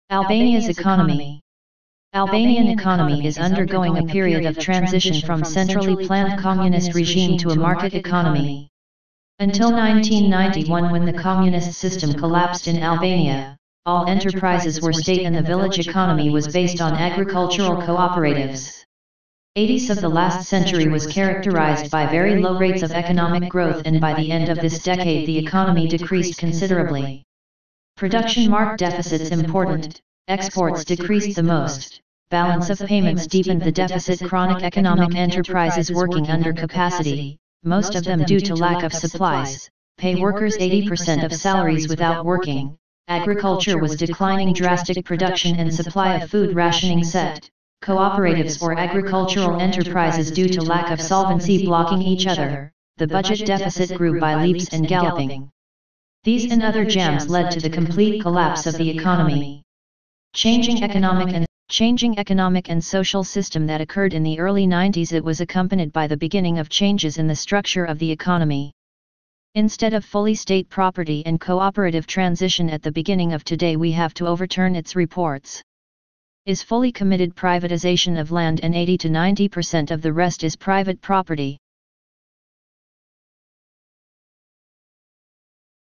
Albania's economy. Albanian economy is undergoing a period of transition from centrally planned communist regime to a market economy. Until 1991, when the communist system collapsed in Albania, all enterprises were state and the village economy was based on agricultural cooperatives. 80s of the last century was characterized by very low rates of economic growth, and by the end of this decade the economy decreased considerably. Production marked deficits important, exports decreased the most, balance of payments deepened the deficit, chronic economic enterprises working under capacity, most of them due to lack of supplies, pay workers 80% of salaries without working, agriculture was declining, drastic production and supply of food rationing set, cooperatives or agricultural enterprises due to lack of solvency blocking each other, the budget deficit grew by leaps and galloping. These and other jams led to the complete collapse of the economy. Changing economic and social system that occurred in the early 90s, it was accompanied by the beginning of changes in the structure of the economy. Instead of fully state property and cooperative transition at the beginning of today, we have to overturn its reports. Is fully committed privatization of land, and 80 to 90% of the rest is private property.